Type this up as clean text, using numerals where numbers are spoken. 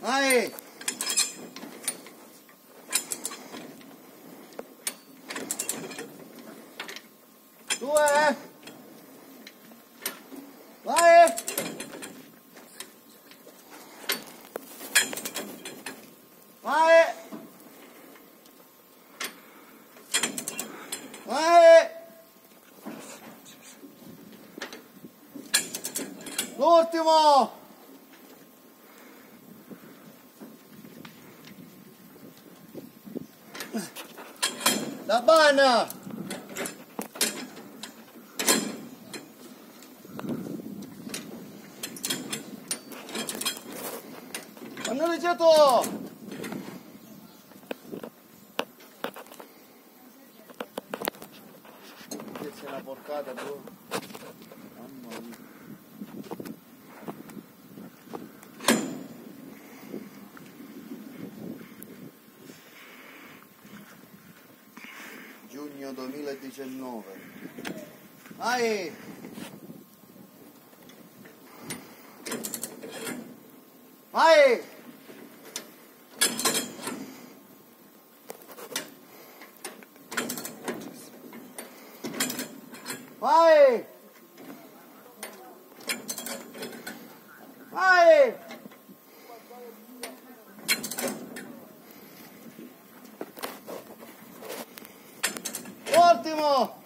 Vai! Due! Vai! Vai! Vai! L'ultimo! La banna! Hanno leggiato! Che c'è una porcata tu? Mamma mia. Giugno 2019. Vai! Vai! Vai! Vai! Ottimo!